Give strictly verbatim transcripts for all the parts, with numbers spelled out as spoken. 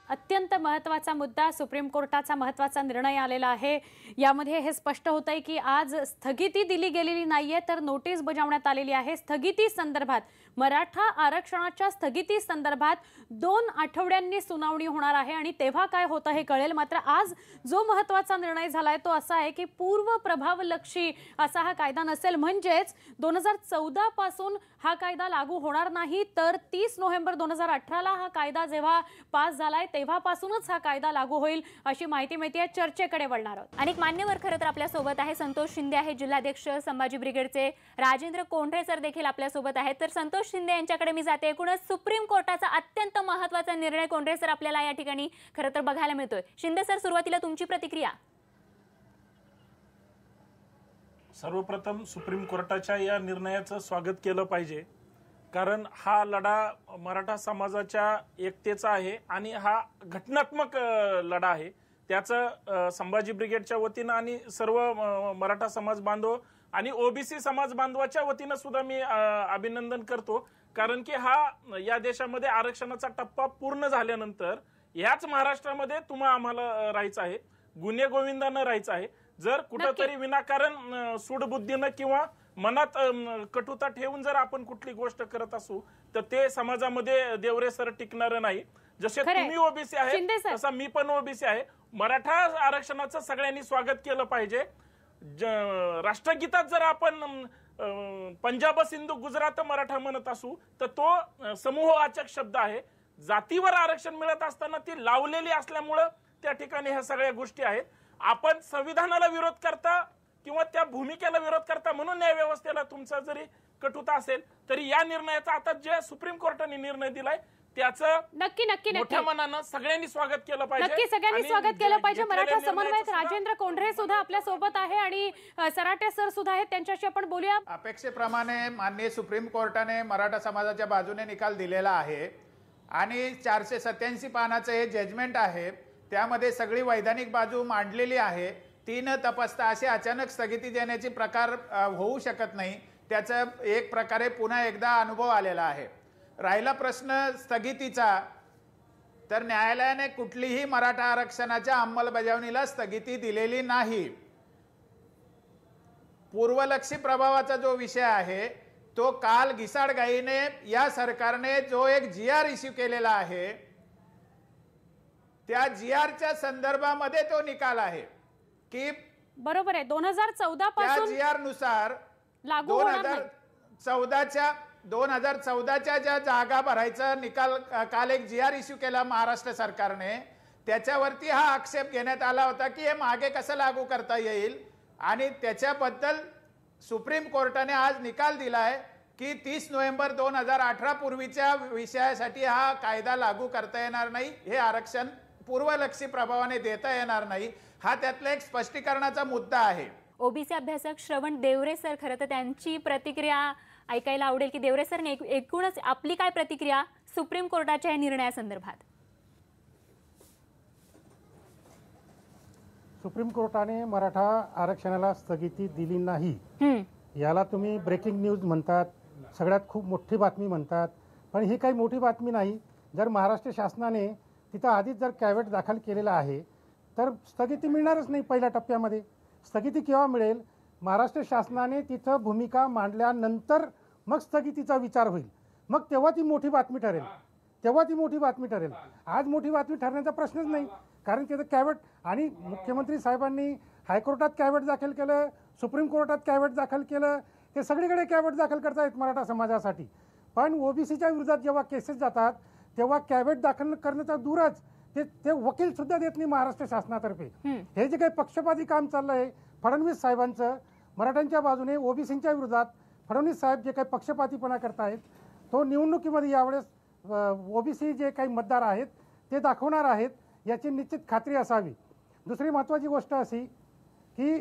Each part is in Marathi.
अत्यंत महत्त्वाचा मुद्दा, सुप्रीम कोर्टाचा महत्त्वाचा निर्णय आलेला आहे। यामध्ये हे स्पष्ट होतंय की आज स्थगिती दिली गेलेली नाहीये, तर नोटीस बजावण्यात आलेली आहे। स्थगिती संदर्भात, मराठा आरक्षणाच्या स्थगिती संदर्भात दोन आठवड्यांनी सुनावणी होणार आहे आणि तेव्हा काय होतं हे कळेल। मात्र आज जो महत्त्वाचा निर्णय झालाय तो असा आहे की पूर्व प्रभावलक्षी असा हा कायदा नसेल, म्हणजेच दोन हजार चौदा पासून हा कायदा लागू होणार नाही, तर तीस नोव्हेंबर दोन हजार अठरा ला हा कायदा जेव्हा पास झालाय तेव्हापासूनच हा कायदा लागू होईल अशी माहिती मिळते। चर्चेकडे वळणार आहोत। अनेक मान्यवर खरं तर आपल्या सोबत आहे। संतोष शिंदे आहे जिल्हाध्यक्ष संभाजी ब्रिगेडचे, राजेंद्र कोंढरे सर देखील आपल्या सोबत आहेत। तर संतोष शिंदे यांच्याकडे मी जाते। एकूणच सुप्रीम कोर्टाचा अत्यंत महत्त्वाचा निर्णय कोंढरे सर आपल्याला या ठिकाणी खरं तर बघायला मिळतोय। शिंदे सर, सुरुवातीला तुमची प्रतिक्रिया। सर्वप्रथम सुप्रीम कोर्टाच्या या निर्णयाचं स्वागत केलं पाहिजे, कारण हा लढा मराठा समाजाच्या एकतेचा आहे आणि हा घटनात्मक लढा आहे। त्याचं संभाजी ब्रिगेडच्या वतीनं आणि सर्व मराठा समाज बांधव आणि ओबीसी समाज बांधवाच्या वतीनं सुद्धा मी अभिनंदन करतो, कारण की हा या देशामध्ये आरक्षणाचा टप्पा पूर्ण झाल्यानंतर याच महाराष्ट्रामध्ये तुम्हा आम्हाला राहायचं आहे, गुन्हे गोविंदानं राहायचं आहे। जर कुठंतरी विनाकारण सूडबुद्धीनं किंवा मनात कटुता ठेवून जर आपण कुठली गोष्ट करत असू तर ते समाजामध्ये देवरे सर टिकणार नाही। जसे तुम्ही ओबीसी आहे तसा मी पण ओबीसी आहे। मराठा आरक्षणाचं सगळ्यांनी स्वागत केलं पाहिजे। राष्ट्रगीतात जर आपण पंजाब सिंधू गुजरात मराठा म्हणत असू तर तो समूहवाचक शब्द आहे। जातीवर आरक्षण मिळत असताना ती लावलेली असल्यामुळं त्या ठिकाणी ह्या सगळ्या गोष्टी आहेत। आपण संविधानाला विरोध करता किंवा त्या भूमिकेला विरोध करता म्हणून न्याय व्यवस्थेला तुमचा जरी कटुता असेल तरी या निर्णयाचा आता जे सुप्रीम कोर्टाने निर्णय दिलाय त्याचं नक्की नक्की मोठ्या मनानं सगळ्यांनी स्वागत केलं पाहिजे। नक्की सगळ्यांनी स्वागत केलं पाहिजे। मराठा समन्वयक राजेंद्र कोंढरे सुद्धा आपल्या सोबत आहे आणि सराटे सर सुद्धा आहेत, त्यांच्याशी आपण बोलूया। अपेक्षेप्रमाणे माननीय सुप्रीम कोर्टाने मराठा समाजाच्या बाजूने निकाल दिलेला आहे आणि चारशे सत्याऐंशी पानाचं हे जजमेंट आहे। त्यामध्ये सगळी वैधानिक बाजू मांडलेली आहे। ती न तपासता असे अचानक स्थगिती देण्याची प्रकार होऊ शकत नाही। त्याचा एक प्रकारे पुन्हा एकदा अनुभव आलेला आहे। राहिला प्रश्न स्थगितीचा, तर न्यायालयाने कुठलीही मराठा आरक्षणाच्या अंमलबजावणीला स्थगिती दिलेली नाही। पूर्वलक्षी प्रभावाचा जो विषय आहे तो काल घिसाडघाईने या सरकारने जो एक जी आर इश्यू केलेला आहे त्या जी आरच्या संदर्भामध्ये तो निकाल आहे की बरोबर आहे दोन हजार चौदा पासून जी आर नुसार लागू दोन हजार चौदाच्या दोन हजार चौदाच्या ज्या जागा भरायचा निकाल काल एक जी आर इश्यू केला महाराष्ट्र सरकारने, त्याच्यावरती हा आक्षेप घेण्यात आला होता की हे मागे कसं लागू करता येईल आणि त्याच्याबद्दल सुप्रीम कोर्टाने आज निकाल दिलाय की तीस नोव्हेंबर दोन हजार अठरा पूर्वीच्या विषयासाठी हा कायदा लागू करता येणार नाही, हे आरक्षण पूर्वलक्षी प्रभावाने देता येणार नाही। हा त्यातला एक स्पष्टीकरणाचा मुद्दा आहे। ओबीसी अभ्यासक श्रवण देवरे सर, खरं तर त्यांची प्रतिक्रिया ऐकायला आवडेल की देवरे सरने एकूणच आपली काय प्रतिक्रिया सुप्रीम कोर्टाच्या या निर्णयासंदर्भात। सुप्रीम कोर्टाने मराठा आरक्षणाला स्थगिती दिली नाही याला तुम्ही ब्रेकिंग न्यूज म्हणतात, सगळ्यात खूप मोठी बातमी म्हणतात, पण ही काही मोठी बातमी नाही। जर महाराष्ट्र शासनाने तिथं आधीच जर कॅव्हेट दाखल केलेला आहे तर स्थगिती मिळणारच नाही। पहिल्या टप्प्यामध्ये स्थगिती केव्हा मिळेल? महाराष्ट्र शासनाने तिथं भूमिका मांडल्यानंतर मग स्थगितीचा विचार होईल, मग तेव्हा ती मोठी बातमी ठरेल, तेव्हा ती मोठी बातमी ठरेल। आज मोठी बातमी ठरण्याचा प्रश्नच नाही, कारण तिथं कॅव्हेट आणि मुख्यमंत्री साहेबांनी हायकोर्टात कॅव्हेट दाखल केलं, सुप्रीम कोर्टात कॅव्हेट दाखल केलं, ते सगळीकडे कॅव्हेट दाखल करतायत मराठा समाजासाठी। पण ओबीसीच्या विरोधात जेव्हा केसेस जातात तेव्हा कॅव्हेट दाखल करण्याचा दूरच ते ते वकील सुद्धा देत नाही महाराष्ट्र शासनातर्फे। हे जे काही पक्षपाती काम चाललंय फडणवीस साहेबांचं मराठ्यांच्या बाजूने ओबीसींच्या विरोधात, फडणवीस साहेब जे काही पक्षपातीपणा करतायत तो निवडणुकीमध्ये यावेळेस ओबीसी जे काही मतदार आहेत ते दाखवणार आहेत याची निश्चित खात्री असावी। दुसरी महत्त्वाची गोष्ट अशी की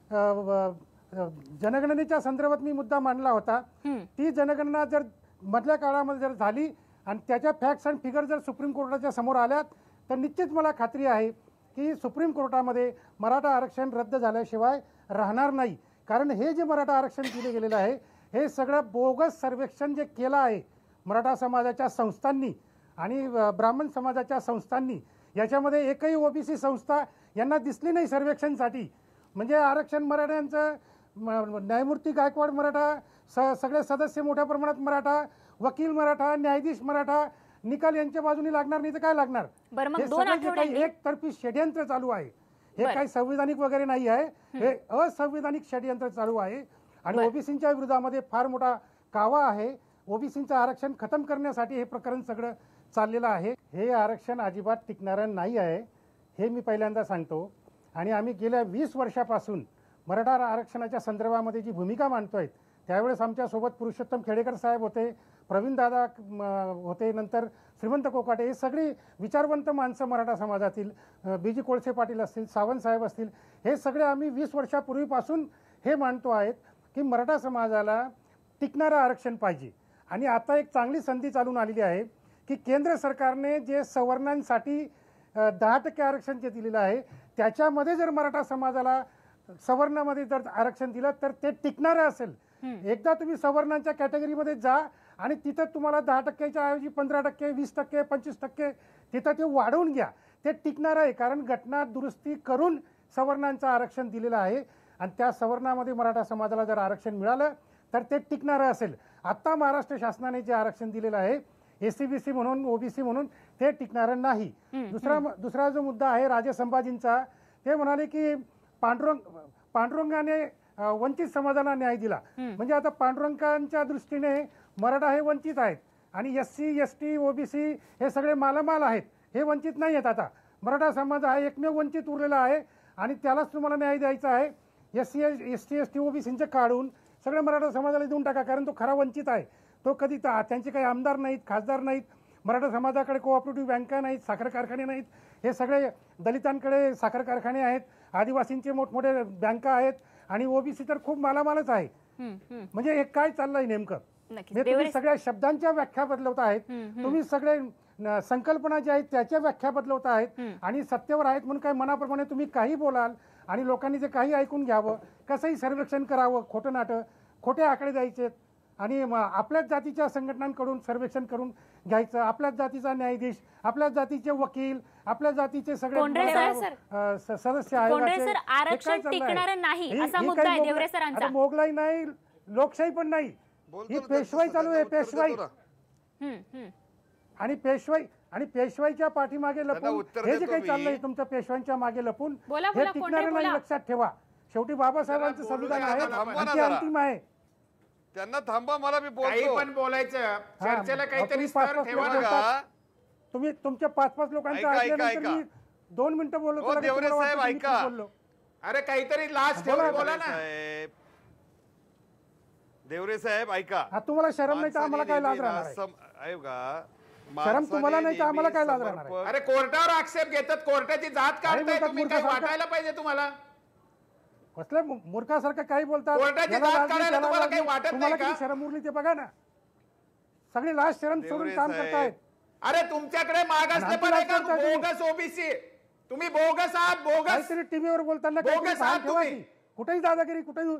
जनगणनेच्या संदर्भात मी मुद्दा मांडला होता, ती जनगणना जर मधल्या काळामध्ये जर झाली आणि त्याच्या फॅक्ट्स अँड फिगर जर सुप्रीम कोर्टाच्या समोर आल्यात तर निश्चित मला खात्री आहे की सुप्रीम कोर्टामध्ये मराठा आरक्षण रद्द झाल्याशिवाय राहणार नाही। कारण हे जे मराठा आरक्षण दिले गेलेलं आहे हे सगळं बोगस सर्वेक्षण जे केलं आहे मराठा समाजाच्या संस्थांनी आणि ब्राह्मण समाजाच्या संस्थांनी याच्यामध्ये एकही ओबीसी संस्था यांना दिसली नाही सर्वेक्षणसाठी. म्हणजे आरक्षण मराठ्यांचं न्यायमूर्ती गायकवाड मराठा, स सगळे सदस्य मोठ्या प्रमाणात मराठा, वकील मराठा, न्यायाधीश मराठा, निकाल यांच्या बाजूने लागणार नाही तर काय लागणार. हे सगळं जे काही एकतर्फी षड्यंत्र चालू आहे हे काही संविधानिक वगैरे नाही आहे, हे असंविधानिक षड्यंत्र चालू आहे. आणि ओबीसींच्या विरोधामध्ये फार मोठा कावा आहे. ओबीसींचं आरक्षण खतम करण्यासाठी हे प्रकरण सगळं चाललेलं आहे. हे आरक्षण अजिबात टिकणारं नाही आहे हे मी पहिल्यांदा सांगतो. आणि आम्ही गेल्या वीस वर्षापासून मराठा आरक्षणाच्या संदर्भामध्ये जी भूमिका मांडतोय, त्यावेळेस आमच्यासोबत पुरुषोत्तम खेडेकर साहेब होते, प्रवीण दादा होते, नंतर श्रीमंत कोकाटे, हे सगळी विचारवंत माणसं मराठा समाजातील, बी जी कोळसे पाटील असतील, सावंत साहेब असतील, हे सगळे आम्ही वीस वर्षापूर्वीपासून हे मांडतो आहेत की मराठा समाजाला टिकणारं आरक्षण पाहिजे. आणि आता एक चांगली संधी चालून आलेली आहे की केंद्र सरकारने जे सवर्णांसाठी दहा टक्के आरक्षण जे दिलेलं आहे त्याच्यामध्ये जर मराठा समाजाला सवर्णामध्ये जर आरक्षण दिलं तर ते टिकणारं असेल. एकदा तुम्ही सवर्णांच्या कॅटेगरीमध्ये जा आणि तिथं तुम्हाला दहा टक्क्याच्या ऐवजी पंधरा टक्के, वीस टक्के, पंचवीस टक्के तिथं ते वाढवून घ्या, ते टिकणार आहे. कारण घटना दुरुस्ती करून सवर्णांचं आरक्षण दिलेलं आहे आणि त्या सवर्णामध्ये मराठा समाजाला जर आरक्षण मिळालं तर ते टिकणारं असेल. आत्ता महाराष्ट्र शासनाने जे आरक्षण दिलेलं आहे एससी बीसी म्हणून, ओबीसी म्हणून, ते टिकणारं नाही. दुसरा दुसरा जो मुद्दा आहे राजे संभाजींचा, ते म्हणाले की पांडुरंग पांडुरंगाने वंचित समाजाला न्याय दिला. म्हणजे आता पांडुरंगांच्या दृष्टीने मराठा हे वंचित आहेत आणि S C S T OBC हे सगळे मालामाल आहेत, हे वंचित नाही आहेत. आता मराठा समाज हा एकमेव वंचित उरलेला आहे आणि त्यालाच तुम्हाला न्याय द्यायचा आहे. S C S T S T ओबीसींचं काढून सगळं मराठा समाजाला देऊन टाका, कारण तो खरा वंचित आहे. तो कधी त्यांचे काही आमदार नाहीत, खासदार नाहीत, मराठा समाजाकडे कोऑपरेटिव्ह बँका नाहीत, साखर कारखाने नाहीत, हे सगळे दलितांकडे साखर कारखाने आहेत, आदिवासींचे मोठमोठे बँका आहेत आणि ओबीसी तर खूप मालामालच आहे. म्हणजे हे काय चाललंय नेमकं? तुम्ही सगळ्या शब्दांच्या व्याख्या बदलवत आहेत, तुम्ही सगळे संकल्पना ज्या आहेत त्याच्या व्याख्या बदलवत आहेत आणि सत्तेवर आहेत म्हणून काय मनाप्रमाणे तुम्ही काही बोलाल आणि लोकांनी जे काही ऐकून घ्यावं, कसंही सर्वेक्षण करावं, खोटं नाटं, खोटे आकडे द्यायचे आणि आपल्याच जातीच्या संघटनांकडून सर्वेक्षण करून घ्यायचं, आपल्याच जातीचा न्यायाधीश, आपल्याच जातीचे वकील, आपल्या जातीचे सगळे सदस्य आहेत. मोगलाई नाही, लोकशाही पण नाही, ही पेशवाई चालू आहे. पेशवाई आणि पेशवाई आणि पेशवाईच्या पाठीमागे लपून हे जे काही चाललंय तुमचं, पेशवाईच्या मागे लपून हे टिकणारं नाही, लक्षात ठेवा. शेवटी बाबासाहेबांचं संविधान आहे, ते अंतिम आहे. त्यांना थांबा, मला मी बोलतो. पण बोलायचं, चर्चेला काहीतरी स्तर ठेवा. तुम्ही तुमच्या पाच पाच लोकांचं ऐकल्यानंतर मी दोन मिनिटं बोललो. देवरे साहेब ऐका, अरे काहीतरी लास्ट ठेवा, बोला ना. देवरे साहेब ऐका, तुम्हाला शरम नाही तर आम्हाला काय लाज राहणार? शरम तुम्हाला नाही तर आम्हाला काय लाज राहणार? अरे कोर्टावर आक्षेप घेतात, कोर्टाची जात काढताय तुम्ही, काय वाटायला पाहिजे तुम्हाला? कसल्या मूर्खासारखं काही बोलतात? तुम्हाला किती शरम उरली ते बघा ना. सगळे लाज शरम सोडून काम करतायत. अरे तुमच्याकडे मागासले पण आहे का? बोगस ओबीसी, तुम्ही बोगस आहात, बोगस. काहीतरी टीव्हीवर बोलताना कुठेही दादागिरी, कुठेही.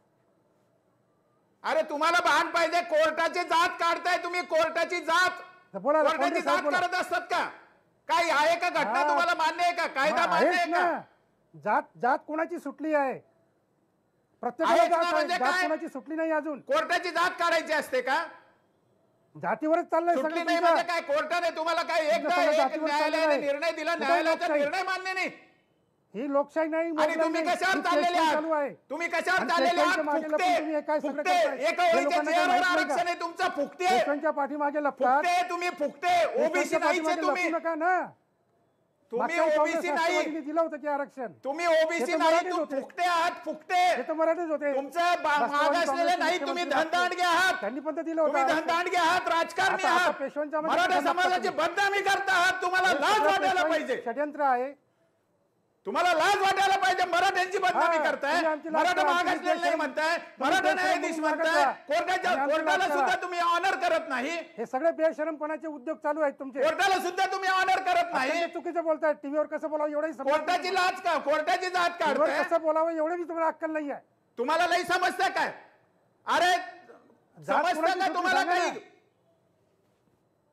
अरे तुम्हाला भान पाहिजे, कोर्टाची जात काढताय तुम्ही, कोर्टाची जात. कोर्टाची जात करत असतात का? काही आहे का घटना तुम्हाला मान्य आहे का? कायदा मान्य आहे का? जात जात कोणाची सुटली आहे? प्रत्येकाला जात कोणाची सुटली नाही अजून. कोर्टाची जात काढायची असते का? जातीवरच चाललंय सुटली नाही म्हणजे काय? कोर्टाने तुम्हाला काय एकदा न्यायालयाने निर्णय दिला, न्यायालयाचा निर्णय मान्य नाही? ही लोकशाही नाही. आणि तुम्ही कशावर चाललेले आहात? तुम्ही कशावर चाललेले आहात? फुकते फुकते एका ओळीच्या चेअरवर आरक्षण आहे तुमचं, फुकते. पेशवांच्या पाठीमागे लपतात तुम्ही, फुकते. ओबीसी नाहीचे तुम्ही, नका ना. तुम्ही ओबीसी नाही दिलं होतं की आरक्षण? तुम्ही ओबीसी नाही, तुम्ही फुकते आहात, फुकते. हे तर मराठीच होते. तुमचं मागासलेले नाही, तुम्ही धनदांडगे आहात. त्यांनी पण दिलं होतं. तुम्ही धनदांडगे आहात, राजकारणी आहात, पेशवांच्या मराठा समाजाची बदनामी करता आहात. तुम्हाला लाज वाटायला पाहिजे. षड्यंत्र आहे, तुम्हाला लाज वाटायला पाहिजे. मराठ्यांची बदनामी करताय, मराठा मागासलेले नाही म्हणताय, मराठा न्यायाधीश म्हणताय, कोर्टाच्या कोर्टाला सुद्धा तुम्ही ऑनर करत नाही. हे सगळे बेशरमपणाचे उद्योग चालू आहेत तुमचे. कोर्टाला सुद्धा तुम्ही ऑनर करत नाही. चुकीचं बोलताय. टीव्हीवर कसं बोलावं एवढंही समजत. कोर्टाची लाज का? कोर्टाची जात काढताय. कसं बोलावं एवढं तुम्हाला अक्कल नाही आहे. तुम्हाला लई समजतं काय? अरे समजतं का तुम्हाला काही?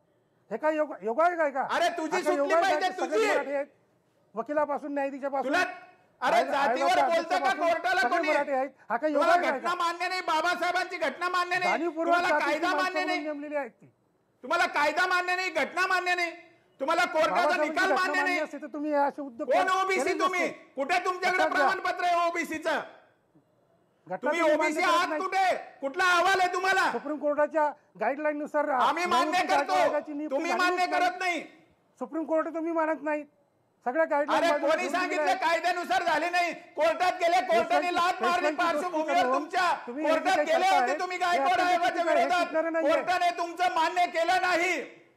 हे काय योग योगायोग आहे का? अरे तुझी हा काय सुटली योगायोग आहे पाहिजे, की सगळे तुझी. मराठी आहेत? वकिलापासून न्यायाधीशापासून तुला अरे जातीवर बोलतं का कोर्टाला सगळे कोणी? मराठी आहेत. हा काय तुम्हाला योगायोग आहे घटना का? मान्य नाही, बाबासाहेबांची घटना मान्य नाही, जाणीवपूर्वक तुम्हाला जातीची कायदा माणसं मान्य म्हणून नाही, नेमलेली आहेत ती. तुम्हाला कायदा मान्य नाही, घटना मान्य नाही, तुम्हाला कोर्टाचा बाबासाहेबांची निकाल घटना मान्य मान्य नाही. असते तर तुम्ही हे असे उद्योग कोण केले ओबीसी नसते. तुम्ही? कुठे तुमच्याकडे लक्षात घ्या. प्रमाणपत्र आहे ओबीसीचं? घटना तुम्ही तुम्ही ओबीसी मान्य करत आहात नाही. कुठे? कुठला अहवाल आहे तुम्हाला? सुप्रीम कोर्टाच्या गाईडलाईन नुसार आम्ही मान्य निवडणूक आयोगाची करतो, नियुक्ती तुम्ही झालीच मान्य नाही. करत नाही. सुप्रीम कोर्ट तुम्ही मानत नाही. सगळ्या अरे गाईडलाईन कोणी सांगितलं कायद्यानुसार झाले नाही? कोर्टात गेले, कोर्टाने लाच मारली पार्श्वभूमीवर तुमच्या. तुम्ही कोर्टात हे जे गेले काही होते तुम्ही करताय, गायकवाड हे आयोगाच्या हे विरोधात, शिकणारं नाहीये. कोर्टाने तुमचं मान्य केलं नाही.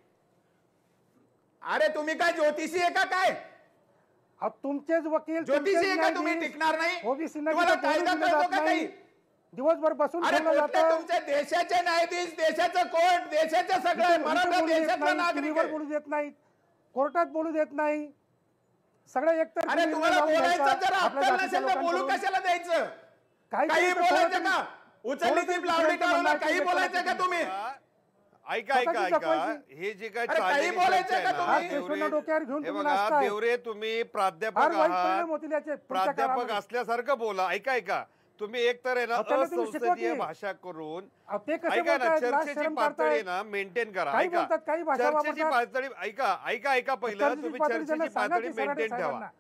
अरे तुम्ही काय ज्योतिषी आहे का काय? अहो, तुमचेच वकील ज्योतिषी आहे तुमचेच का तुम्ही? न्यायाधीश, टिकणार नाही. ओबीसींना तुम्हाला तिथं बोलू कायदा दिलं कळतो जात का नाही. काही? दिवसभर बसून अरे ठेवलं कुठले जातं. तुमच्या देशाचे न्यायाधीश, देशाचं कोर्ट, देशाचं सगळं इथं मराठा बोलू देत देशातला नाही, नागरिक टीव्हीवर आहे. बोलू देत नाही, कोर्टात बोलू देत नाही. सगळं एकतर अरे तुम्हाला बोलायचं जर अक्कल नसेल तर बोलू कशाला द्यायचं? काही बोलायचं का? उचलली जीभ लावली का मला? काही बोलायचं का तुम्ही? ऐका ऐका स्वतःची ऐका जपायची. हे जे काय अरे काही चाललेली बोलायचं चर्चा आहे का ना, तुम्ही? हा, केशवना देवरे- डोक्यावर घेऊन हे तुम्ही बघा नाचताय. देवरे, तुम्ही प्राध्यापक फार वाईट आहात, परिणाम होतील याचे पुढच्या प्राध्यापक काळामध्ये. असल्यासारखं बोला. ऐका ऐका तुम्ही एक तर आहे ना अहो, त्यांना तुम्ही शिकवा असंसदीय की. भाषा करून अहो, ते कसे ऐका ना, बोलतायत? लाज चर्चेची शरम पातळी करतायत. ना मेंटेन करा. काही ऐका बोलतात, काही भाषा चर्चेची वापरतात. पातळी ऐका ऐका ऐका पहिलं चर्चेची तुम्ही पातळी चर्चेची त्यांना सांगा पातळी की सराटे मेंटेन ठेवा. साहेबांना.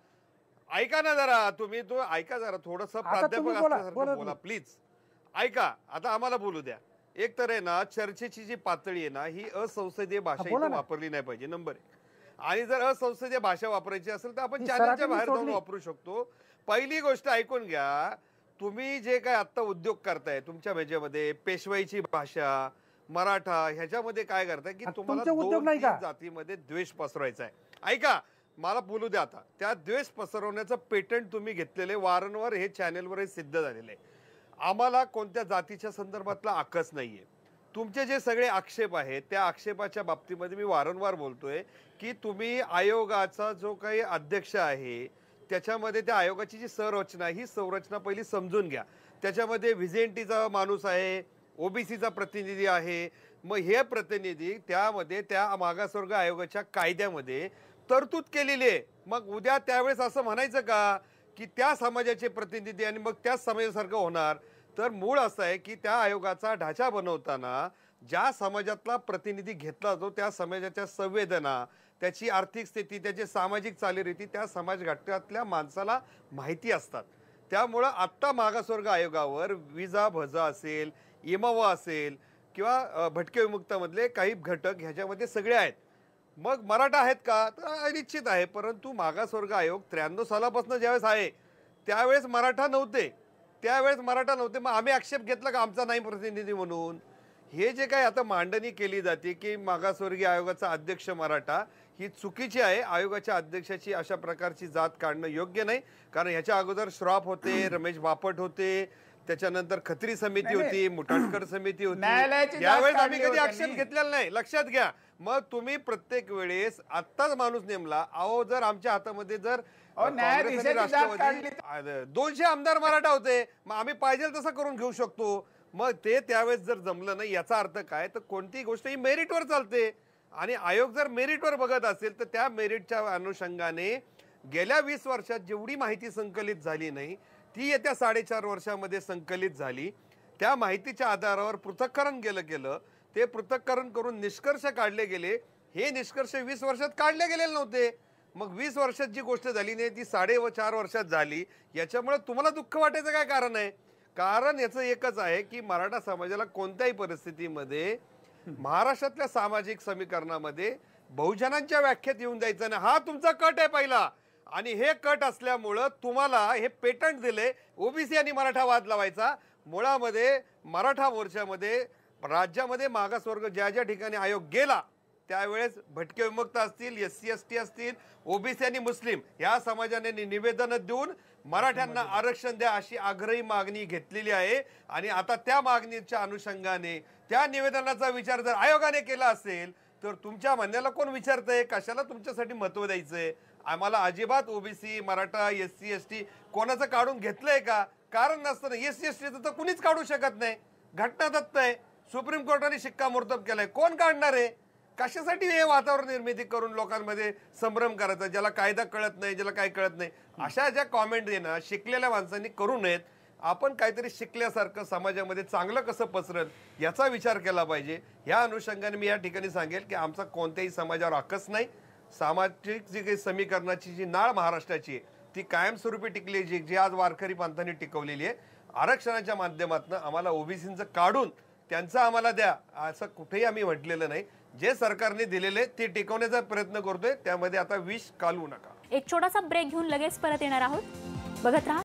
ऐका ना जरा तुम्ही तो ऐका जरा थोडस प्राध्यापक तुम्ही बोला, असल्यासारखं बोला बोला तुम्ही. प्लीज. ऐका आता आम्हाला बोलू द्या. एक तर आहे ना चर्चेची जी पातळी आहे ना ही असंसदीय भाषा बोला इथं ना. वापरली नाही पाहिजे नंबर एक. आणि जर असंसदीय भाषा वापरायची असेल तर आपण ही चॅनलच्या सराटीने बाहेर जाऊन सोडली. वापरू शकतो. पहिली गोष्ट ऐकून घ्या, तुम्ही जे काय आता उद्योग करताय तुमच्या ह्याच्यामध्ये पेशवाईची भाषा, मराठा ह्याच्यामध्ये काय करताय की आणि तुम्हाला तुमचे उद्योग दोन नाही तीन का? जातीमध्ये द्वेष पसरवायचा आहे. ऐका मला बोलू द्या आता. त्या द्वेष पसरवण्याचं पेटंट तुम्ही घेतलेले वारंवार हे चॅनेलवर हे सिद्ध झालेलं आहे. आम्हाला कोणत्या जातीच्या संदर्भातला आकस नाहीये. तुमचे जे सगळे आक्षेप आहेत त्या आक्षेपाच्या बाबतीमध्ये मी वारंवार बोलतोय की तुम्ही आयोगाचा जो काही अध्यक्ष आहे त्याच्यामध्ये त्या आयोगाची जी संरचना ही संरचना पहिली समजून घ्या. त्याच्यामध्ये व्हिजेंटीचा माणूस आहे, ओबीसीचा प्रतिनिधी आहे. मग हे प्रतिनिधी त्यामध्ये त्या मागासवर्ग आयोगाच्या कायद्यामध्ये तरतूद केलेली आहे. मग उद्या त्यावेळेस असं म्हणायचं का की त्या समाजाचे प्रतिनिधी आणि मग त्याच समाजासारखं होणार? तर मूळ असं आहे की त्या आयोगाचा ढाचा बनवताना ज्या समाजातला प्रतिनिधी घेतला जातो त्या समाजाच्या संवेदना, त्याची आर्थिक स्थिती, त्याची सामाजिक चालीरीती त्या समाज घटकातल्या माणसाला माहिती असतात. त्यामुळं आत्ता मागासवर्ग आयोगावर विजा भजा असेल, इमावा असेल किंवा भटके विमुक्तामधले काही घटक ह्याच्यामध्ये सगळे आहेत. मग मराठा आहेत का? तर अनिश्चित आहे. परंतु मागासवर्ग आयोग त्र्याण्णव सालापासून ज्यावेळेस आहे त्यावेळेस मराठा नव्हते. त्यावेळेस मराठा नव्हते. मग आम्ही आक्षेप घेतला का आमचा नाही प्रतिनिधी म्हणून? हे जे काही आता मांडणी केली जाते की मागासवर्गीय आयोगाचा अध्यक्ष मराठा, ही चुकीची आहे. आयोगाच्या अध्यक्षाची अशा प्रकारची जात काढणं योग्य नाही. कारण ह्याच्या अगोदर श्रॉफ होते, रमेश बापट होते, त्याच्यानंतर खत्री समिती होती, मुठाटकर समिती होती. यावेळेस आम्ही कधी आक्षेप घेतलेला नाही, लक्षात घ्या. मग तुम्ही प्रत्येक वेळेस आत्ताच माणूस नेमला. अहो जर आमच्या हातामध्ये जर दोनशे आमदार मराठा होते मग आम्ही पाहिजे तसं करून घेऊ शकतो. मग ते त्यावेळेस जर जमलं नाही याचा अर्थ काय? तर कोणतीही गोष्ट ही मेरिटवर चालते आणि आयोग जर मेरिटवर बघत असेल तर त्या मेरिटच्या अनुषंगाने गेल्या वीस वर्षात जेवढी माहिती संकलित झाली नाही ती येत्या साडेचार वर्षामध्ये संकलित झाली. त्या माहितीच्या आधारावर पृथक्करण केलं गेलं. ते पृथक्करण करून निष्कर्ष काढले गेले. हे निष्कर्ष वीस वर्षात काढले गेलेले नव्हते. मग वीस वर्षात जी गोष्ट झाली नाही ती साडे व चार वर्षात झाली. याच्यामुळे तुम्हाला दुःख वाटायचं काय कारण आहे? कारण याचं एकच आहे की मराठा समाजाला कोणत्याही परिस्थितीमध्ये महाराष्ट्रातल्या सामाजिक समीकरणामध्ये बहुजनांच्या व्याख्यात येऊन जायचं नाही. हा तुमचा कट आहे पहिला. आणि हे कट असल्यामुळं तुम्हाला हे पेटंट दिले ओबीसी आणि मराठा वाद लावायचा. मुळामध्ये मराठा मोर्चामध्ये राज्यामध्ये मागासवर्ग ज्या ज्या ठिकाणी आयोग गेला त्यावेळेस भटके विमुक्त असतील, एस सी एस टी असतील, ओबीसी आणि मुस्लिम या समाजाने निवेदन देऊन मराठ्यांना आरक्षण द्या अशी आग्रही मागणी घेतलेली आहे. आणि आता त्या मागणीच्या अनुषंगाने त्या निवेदनाचा विचार जर आयोगाने केला असेल तर तुमच्या म्हणण्याला कोण विचारतंय? कशाला तुमच्यासाठी महत्व द्यायचंय? आम्हाला अजिबात OBC, Maratha, S C S T कोणाचं काढून घेतलंय का? कारण नसतं. एस सी एस टीचं तर कुणीच काढू शकत नाही. घटना दत्त आहे, सुप्रीम कोर्टाने शिक्कामोर्तब केलाय, कोण काढणार आहे? कशासाठी हे वातावरण निर्मिती करून लोकांमध्ये संभ्रम करायचा, ज्याला कायदा कळत नाही, ज्याला काही कळत नाही, अशा ज्या कॉमेंट देणं शिकलेल्या माणसांनी करू नयेत. आपण काहीतरी शिकल्यासारखं समाजामध्ये चांगलं कसं पसरेल याचा विचार केला पाहिजे. या अनुषंगाने मी या ठिकाणी सांगेल की आमचा कोणत्याही समाजावर आकस नाही. सामाजिक जी काही समीकरणाची जी नाळ महाराष्ट्राची आहे ती कायमस्वरूपी टिकली, जी जी आज वारकरी पंथांनी टिकवलेली आहे. आरक्षणाच्या माध्यमातून आम्हाला ओबीसींचं काढून त्यांचं आम्हाला द्या असं कुठेही आम्ही म्हटलेलं नाही. जे सरकारने दिलेले ते टिकवण्याचा प्रयत्न करतोय, त्यामध्ये आता विष कालवू नका. एक छोटासा ब्रेक घेऊन लगेच परत येणार आहोत. बघत राहा